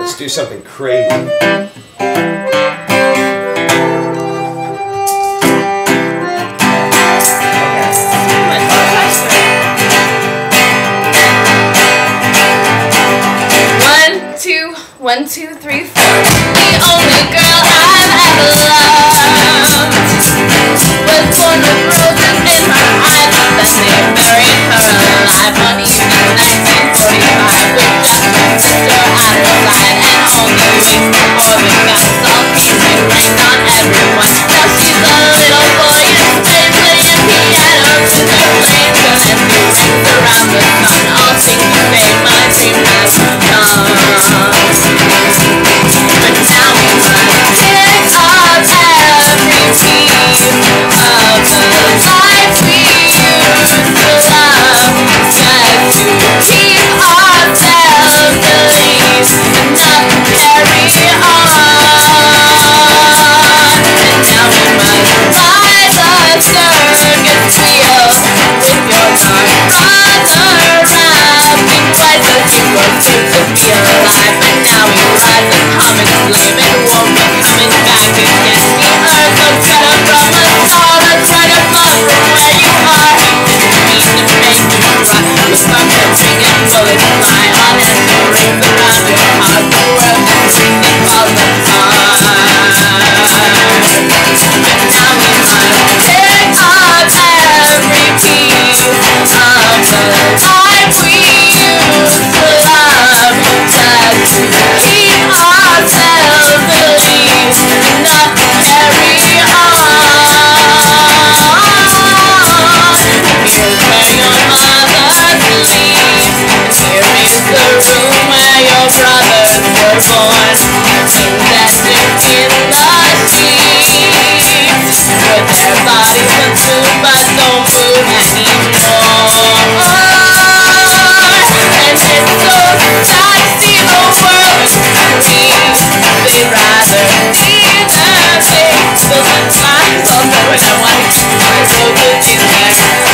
Let's do something crazy. One, two, three, four. The only girl I've ever loved was born with roses in her eyes, but then they buried her alive one evening, 1945, with just her sister at her side. And only weeks before the guns all came, they rained on everyone. Now she's a little boy in Spain playing piano to the flames, and as he rings around the sun, all she can say, my dream has come. But now we must pick up every piece of the life we used to love, just to keep ourselves believe and not carry on. And now we must ride the circus wheel with your dark brother wrapped in white, but you were good to be alive. But now we ride the comet flame and won't be coming back again. The earth looks better from a star that's right above from where you are. It didn't mean to make you cry. The thunder ringing bullets fly on as the rings around your heart. The world is freezing falls apart. But now we must pick up every piece of the life we used to love, just to keep ourselves believe and not carry on. Here's where your mother sleeps, and here is the room where your brothers were born, invested in the sheets, where their bodies would move but don't move anymore. And it's so sad to see the world scream. They'd rather see their faces than times over when I want to keep my roses in their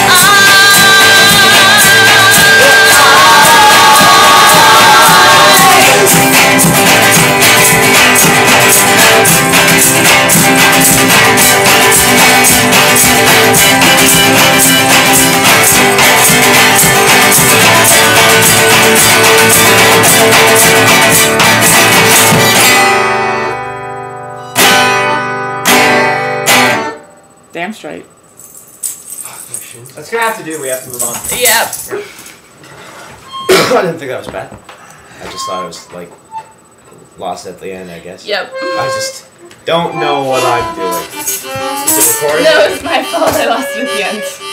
Damn straight. That's gonna have to do. We have to move on. Yep. I didn't think that was bad. I just thought it was like lost at the end, I guess. Yep. I just don't know what I'm doing. Is it recording? No, it's my fault. I lost it at the end.